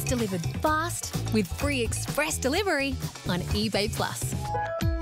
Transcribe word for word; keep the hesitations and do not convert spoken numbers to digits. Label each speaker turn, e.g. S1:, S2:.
S1: delivered fast with free express delivery on eBay Plus.